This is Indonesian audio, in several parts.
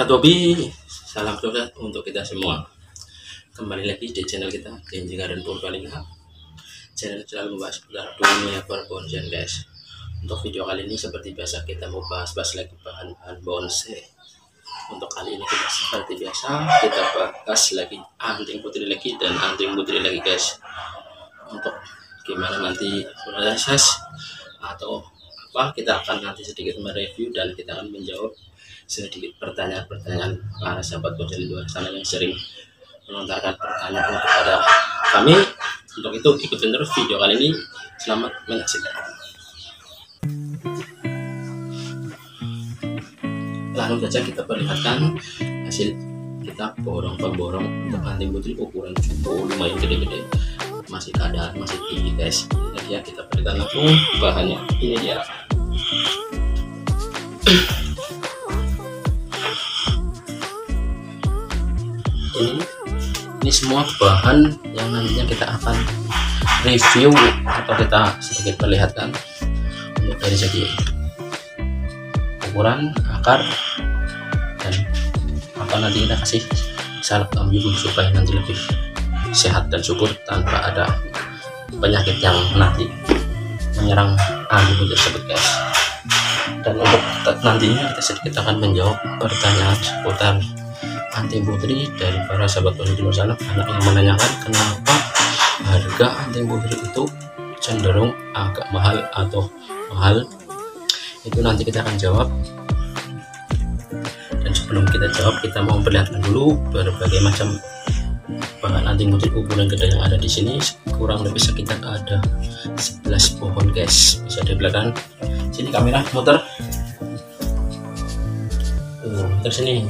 Semangat hobi, salam sukses untuk kita semua. Kembali lagi di channel kita, Genji Garden Purbalingga. Channel selalu membahas seputar dunia berbonsai, guys. Untuk video kali ini seperti biasa kita mau bahas lagi bahan-bahan bonsai. Untuk kali ini kita seperti biasa kita bahas lagi anting putri lagi dan anting putri lagi, guys. Untuk gimana nanti proses atau apa, kita akan nanti sedikit mereview dan kita akan menjawab sedikit pertanyaan-pertanyaan para sahabat bonsai di luar sana yang sering melontarkan pertanyaan kepada kami. Untuk itu ikutin terus video kali ini. Selamat menyaksikan. Langsung saja kita perlihatkan hasil kita pemborong untuk anting putri ukuran cukup lumayan gede-gede, masih keadaan masih tinggi, guys. Ini dia, kita perlihatkan langsung bahannya. Ini dia. Ini semua bahan yang nantinya kita akan review atau kita sedikit perlihatkan untuk dari segi ukuran, akar, dan apa nanti kita kasih salep ambil supaya nanti lebih sehat dan subur tanpa ada penyakit yang nanti menyerang anting tersebut, guys. Dan untuk nantinya kita sedikit akan menjawab pertanyaan seputar anting putri dari para sahabat bonsai di luar sana, karena yang menanyakan kenapa harga anting putri itu cenderung agak mahal atau mahal. Itu nanti kita akan jawab. Dan sebelum kita jawab, kita mau perlihatkan dulu berbagai macam bahan anting putri ukuran gede yang ada di sini. Kurang lebih sekitar ada 11 pohon, guys. Bisa di belakang sini, kamera muter muter sini.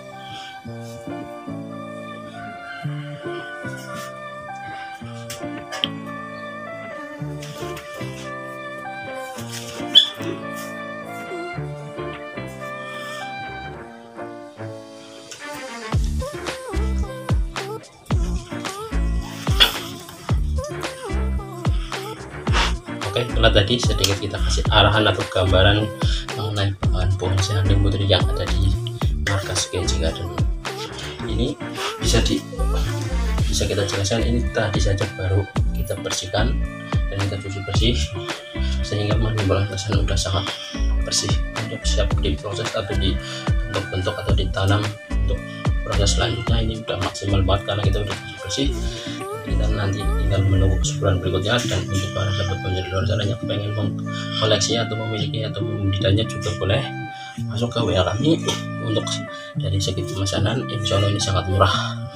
Oke, setelah tadi sedikit kita kasih arahan atau gambaran mengenai bahan bonsai anting putri yang ada di markas Genji Garden. Ini bisa kita jelaskan, ini tadi saja baru kita bersihkan dan kita cuci bersih sehingga menimbulkan kesan sudah sangat bersih untuk siap diproses atau dibentuk atau ditanam. Untuk proses selanjutnya ini udah maksimal banget karena kita udah cuci bersih. Kita nanti tinggal menunggu kesuburan berikutnya. Dan untuk para sahabat bonsai di luar sana yang pengen mengkoleksi atau memiliki atau membudidayanya juga boleh masuk ke WA kami. Untuk dari segi pemesanan insya Allah ini sangat murah,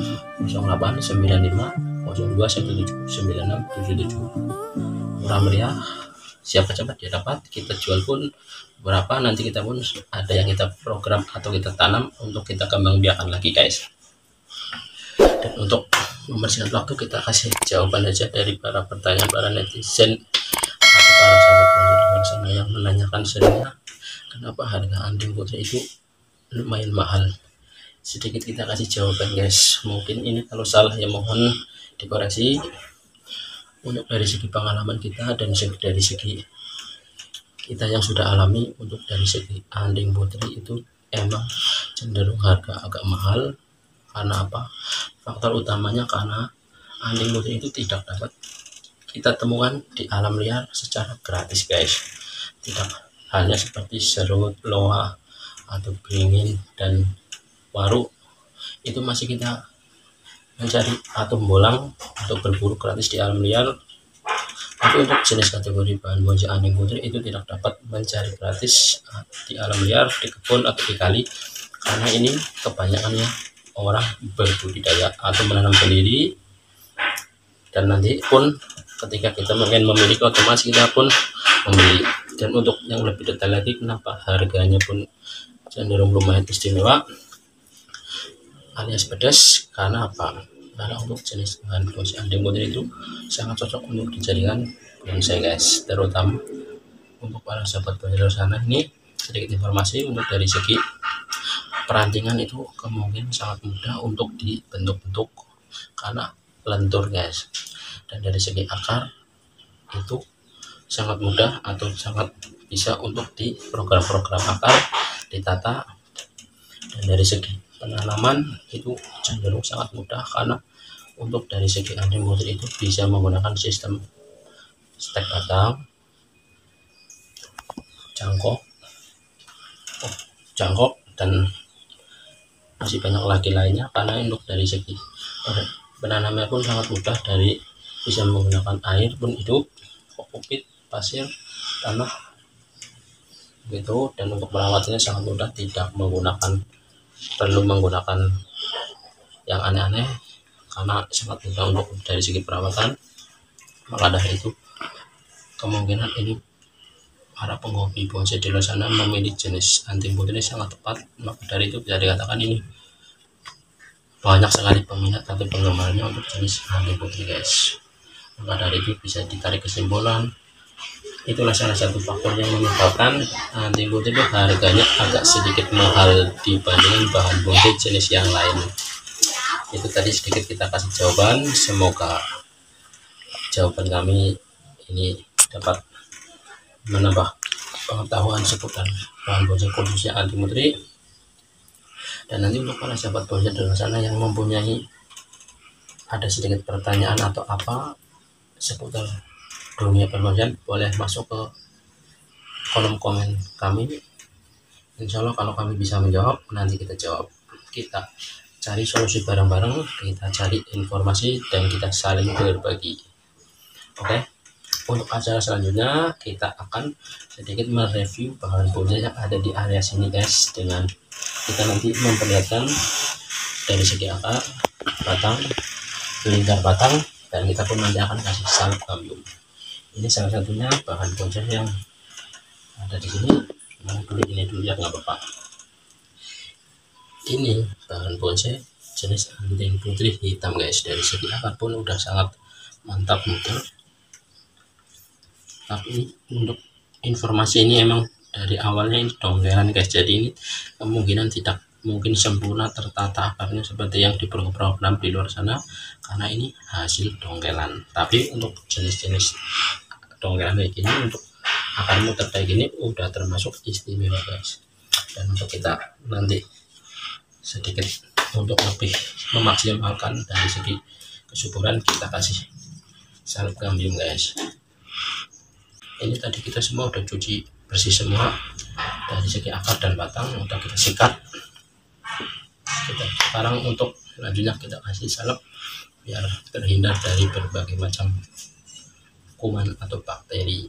0895 02 17 96 77, murah meriah, siapa cepat dia dapat. Kita jual pun berapa nanti kita pun ada yang kita program atau kita tanam untuk kita kembang biakan lagi, guys. Dan untuk membersihkan waktu, kita kasih jawaban aja dari para pertanyaan para netizen atau para sahabat bonsai di luar sana yang menanyakan seringnya kenapa harga anting putri itu lumayan mahal. Sedikit kita kasih jawaban, guys. Mungkin ini kalau salah ya mohon dikoreksi. Untuk dari segi pengalaman kita dan dari segi kita yang sudah alami, untuk dari segi anting putri itu emang cenderung harga agak mahal. Karena apa? Faktor utamanya karena anting putri itu tidak dapat kita temukan di alam liar secara gratis, guys. Tidak hanya seperti serut, loa, atau beringin dan waru, itu masih kita mencari atau bolang atau berburu gratis di alam liar. Tapi untuk jenis kategori bahan bonsai anting putri itu tidak dapat mencari gratis di alam liar, di kebun atau di kali, karena ini kebanyakannya orang berbudidaya atau menanam sendiri. Dan nanti pun ketika kita ingin memiliki, otomatis kita pun membeli. Dan untuk yang lebih detail lagi, kenapa harganya pun cenderung lumayan istimewa alias pedas, karena apa? Karena untuk jenis bahan bonsai anting putri itu sangat cocok untuk dijadikan bonsai, guys. Terutama untuk para sahabat bonsai di sana. Ini sedikit informasi untuk dari segi perantingan itu kemungkinan sangat mudah untuk dibentuk-bentuk karena lentur, guys. Dan dari segi akar itu sangat mudah atau sangat bisa untuk di program-program akar ditata Dan dari segi penanaman itu cenderung sangat mudah, karena untuk dari segi anting putri itu bisa menggunakan sistem stek batang, jangkok, dan masih banyak lagi lainnya. Karena untuk dari segi penanamnya pun sangat mudah, dari bisa menggunakan air pun hidup, kokpit, pasir, tanah gitu. Dan untuk merawatnya sangat mudah, tidak perlu menggunakan yang aneh-aneh, karena sangat mudah untuk dari segi perawatan. Maka dari itu kemungkinan ini para penghobi bonsai di luar sana memilih jenis anting putri sangat tepat. Maka dari itu bisa dikatakan ini banyak sekali peminat atau penggemarnya untuk jenis anting putri, guys. Maka dari itu bisa ditarik kesimpulan, itulah salah satu faktor yang menyebabkan anting putri itu harganya agak sedikit mahal dibandingkan bahan bonsai jenis yang lain. Itu tadi sedikit kita kasih jawaban. Semoga jawaban kami ini dapat menambah pengetahuan seputar bahan bonsai khususnya anting putri. Dan nanti untuk para sahabat bonsai di luar sana yang mempunyai ada sedikit pertanyaan atau apa seputar dunia perbonsaian, boleh masuk ke kolom komen kami. Insya Allah kalau kami bisa menjawab, nanti kita jawab. Kita cari solusi bareng-bareng, kita cari informasi, dan kita saling berbagi. Oke. Untuk acara selanjutnya kita akan sedikit mereview bahan bonsai yang ada di area sini, guys, dengan kita nanti memperlihatkan dari segi akar, batang, lingkar batang, dan kita pun nanti akan kasih salep kambium. Ini salah satunya bahan bonsai yang ada di sini. Ini dulu ya, nggak apa-apa. Ini bahan bonsai jenis anting putri hitam, guys. Dari segi akar pun udah sangat mantap, muter. Tapi untuk informasi ini emang dari awalnya ini donggelan, guys, jadi ini kemungkinan tidak mungkin sempurna tertata akarnya seperti yang di program di luar sana, karena ini hasil donggelan. Tapi untuk jenis-jenis donggelan kayak gini, untuk akar muter kayak gini udah termasuk istimewa, guys. Dan untuk kita nanti sedikit untuk lebih memaksimalkan dari segi kesuburan, kita kasih salep kambium, guys. Ini tadi kita semua udah cuci bersih semua dari segi akar dan batang, udah kita sikat. Sekarang untuk selanjutnya kita kasih salep biar terhindar dari berbagai macam kuman atau bakteri.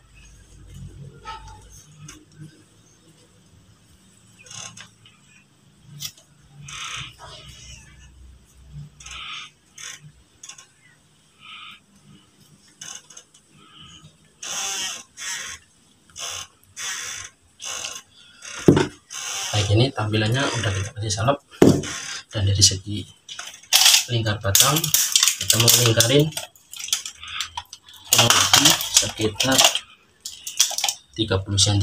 Kayak gini tampilannya udah kita kasih salep. Dan dari segi lingkar batang kita mau lingkarin kurang lebih sekitar 30 cm.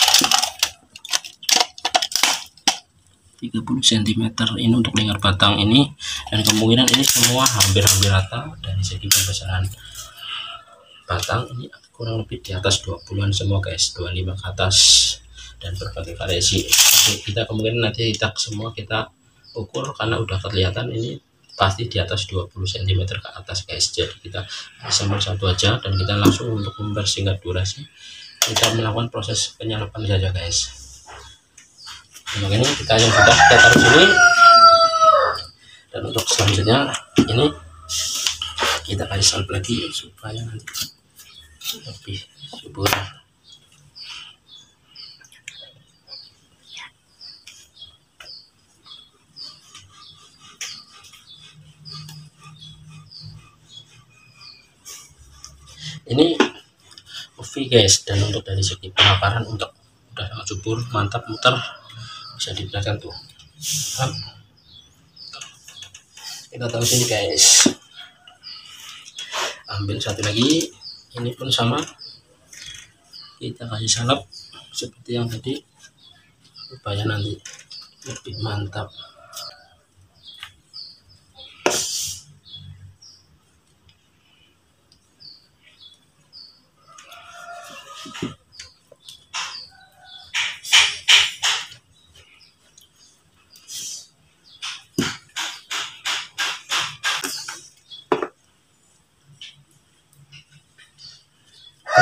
30 cm ini untuk lingkar batang ini, dan kemungkinan ini semua hampir-hampir rata. Dari segi pembesaran batang ini kurang lebih di atas 20-an semua, guys, 25 ke atas, dan berbagai variasi. Kita kemungkinan nanti semua kita ukur, karena udah kelihatan ini pasti di atas 20 cm ke atas, guys. Jadi kita sampel satu aja, dan kita langsung untuk mempersingkat durasi kita melakukan proses penyalapan saja, guys. Nah, ini kita yang sudah kita taruh sini. Dan untuk selanjutnya ini kita kasih salep lagi supaya nanti lebih subur. Ini UV, guys, dan untuk dari segi pengakaran untuk udah sangat subur, mantap, muter, bisa diperlihatkan tuh. Kita taruh sini, guys. Ambil satu lagi, ini pun sama, kita kasih salep seperti yang tadi supaya nanti lebih mantap.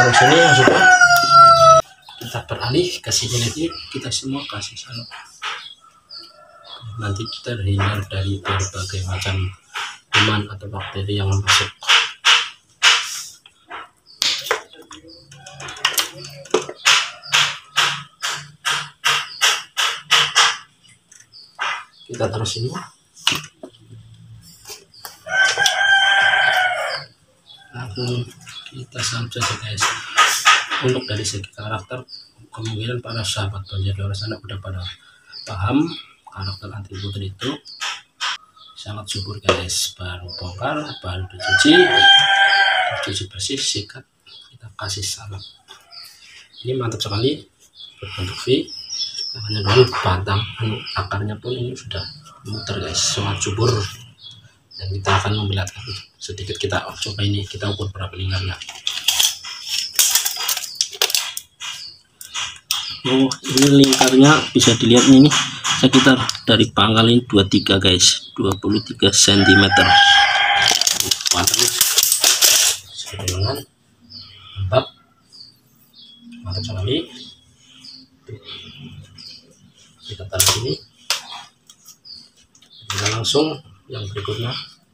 taruh sini yang sudah. Kita beralih ke sini lagi, kita semua kasih salep. Nanti terhindar dari berbagai macam kuman atau bakteri yang masuk. Kita taruh sini. Langsung kita salep saja guys. Untuk dari segi karakter, kemungkinan para sahabat banjir di luar sana udah pada paham karakter anti putri itu sangat subur guys. Baru bongkar, baru dicuci bersih, sikat, kita kasih salep. Ini mantap sekali, berbentuk V. Hanya dengan batang akarnya pun ini sudah muter guys, sangat subur. Dan kita akan memperlihatkan sedikit, kita coba ini, kita ukur berapa lingkarnya. Oh, ini lingkarnya bisa dilihat ini sekitar dari pangkal ini 23 guys, 23 cm. Mantap, mantap sekali. Kita taruh sini. Kita langsung yang berikutnya.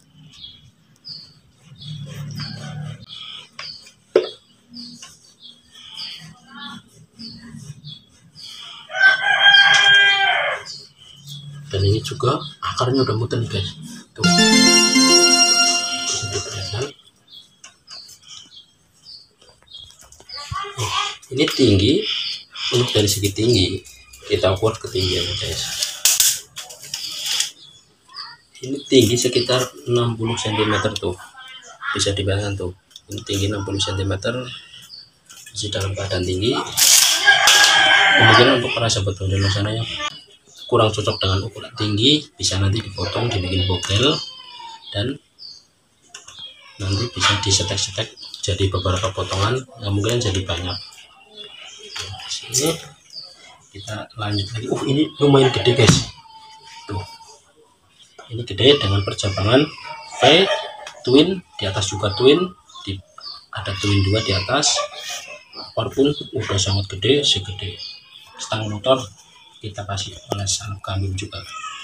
Dan ini juga akarnya udah muter nih guys, tuh bisa diperlihatkan. Ini tinggi, untuk dari segi tinggi kita ukur ketinggiannya guys. Ini tinggi sekitar 60 cm tuh, bisa dibayangkan tuh, ini tinggi 60 cm, masih dalam keadaan tinggi. Kemudian untuk para sahabat di luar sana yang kurang cocok dengan ukuran tinggi, bisa nanti dipotong, dibikin bogel, dan nanti bisa disetek-setek jadi beberapa potongan yang mungkin jadi banyak. Nah, sini kita lanjut lagi. Ini lumayan gede guys, tuh ini gede dengan percabangan V twin, di atas juga twin, ada twin 2 di atas. Walaupun udah sangat gede, segede stang motor. Kita kasih oles salep kambing juga.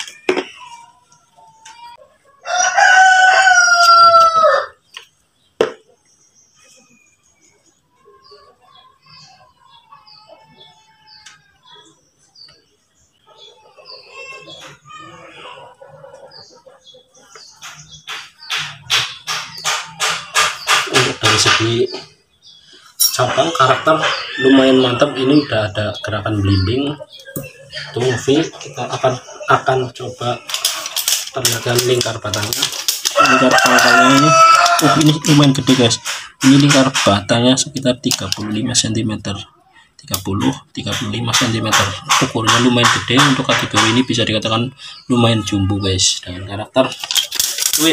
Untuk dari segi cabang karakter lumayan mantap. Ini udah ada gerakan blimbing tuh V. Kita akan coba perlihatkan lingkar batangnya. Lingkar batangnya ini lumayan gede guys. Ini lingkar batangnya sekitar 35 cm, 35 cm. Ukurnya lumayan gede, untuk kategori ini bisa dikatakan lumayan jumbo guys, dengan karakter twin.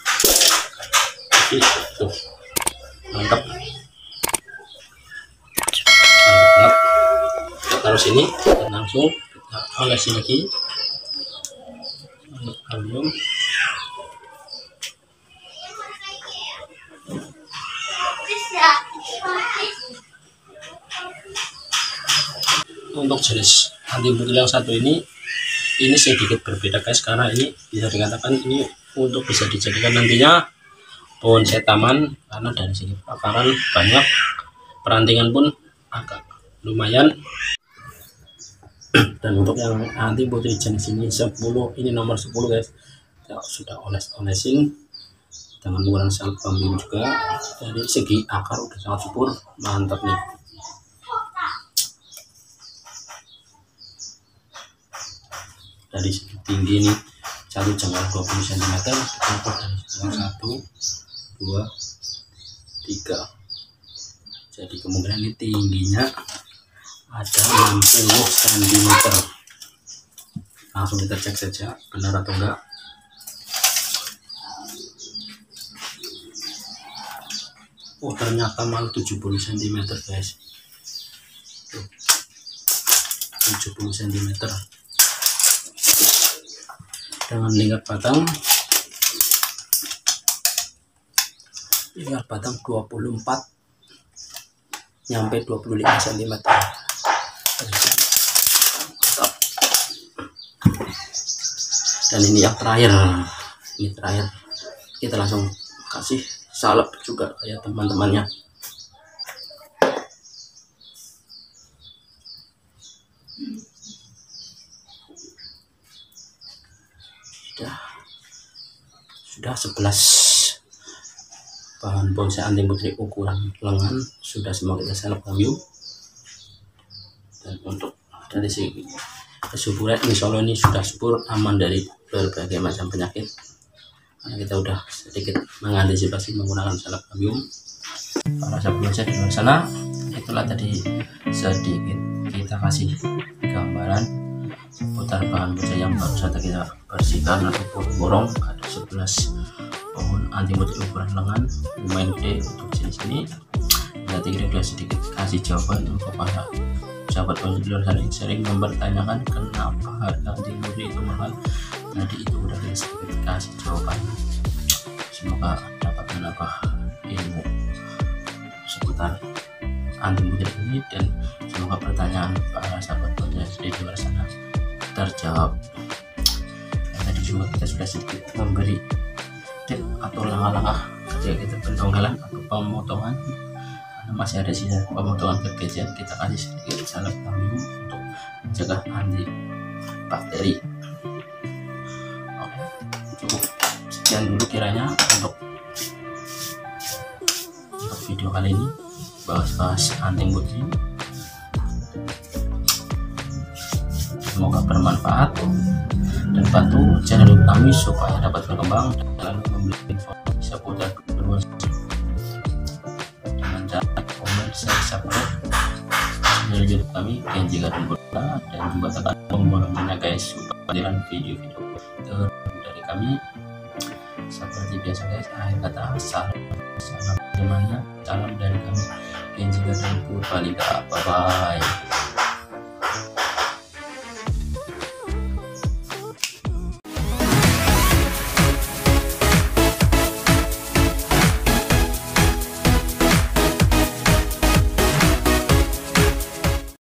Tuh mantap, banget. Kita taruh sini dan langsung kita olesin lagi aluminium. Untuk jenis anti putri yang satu ini sedikit berbeda guys, karena ini bisa dikatakan ini untuk bisa dijadikan nantinya bonsai taman, karena dari segi akaran banyak, perantingan pun agak lumayan. Dan untuk yang anti putri jenis ini 10, ini nomor 10 guys, kita sudah olesin dengan menggunakan salep kambing juga. Dari segi akar udah sangat subur, mantap nih. Dari segi tinggi ini satu jangkar 20 cm, kita ukur dari 1, 2, 3. Jadi kemungkinan ini tingginya ada 60 cm. Langsung kita cek saja benar atau enggak. Oh, ternyata malah 70 cm guys. Tuh, 70 cm dengan lingkar batang 24, nyampe 25 cm. Dan ini yang terakhir, kita langsung kasih salep juga kayak teman-temannya. Sudah 11 bahan bonsai anting putri ukuran lengan sudah semua kita salep kambing. Dan untuk dari segi kesuburan, insya Allah ini sudah subur, aman dari berbagai macam penyakit karena kita udah sedikit mengantisipasi menggunakan salep kambing. Para sahabat bonsai di luar sana, itulah tadi sedikit kita kasih gambaran seputar bahan bonsai yang baru saja kita bersihkan ataupun borong. Ada 11 pohon anting putri ukuran lengan lumayan gede untuk jenis ini. Berarti kita sudah sedikit kasih jawaban untuk para sahabat bonsai di luar sana yang sering mempertanyakan kenapa harga anting putri itu mahal. Jadi itu udah kita sedikit kasih jawaban. Semoga dapat menambah ilmu seputar anting putri ini, dan semoga pertanyaan para sahabat bonsai di luar sana terjawab. Dan tadi juga kita sudah sedikit memberi tip atau langkah-langkah ketika kita pendonggalan atau pemotongan, karena masih ada sisa pemotongan gergajian, kita kasih sedikit salep kambing untuk mencegah anti bakteri. Oke, cukup sekian dulu kiranya untuk video kali ini, bahas anting putri. Semoga bermanfaat dan bantu channel kami supaya dapat berkembang dan memberi informasi seputar berbonsai dengan cara komen, share, subscribe channel YouTube kami Kenji Garden Buddha, dan juga tekan tombol loncengnya guys supaya kedengaran video-video terbaru dari kami. Seperti biasa guys, akhir kata salam temannya, salam dari kami Kenji Garden Buddha. Bye bye.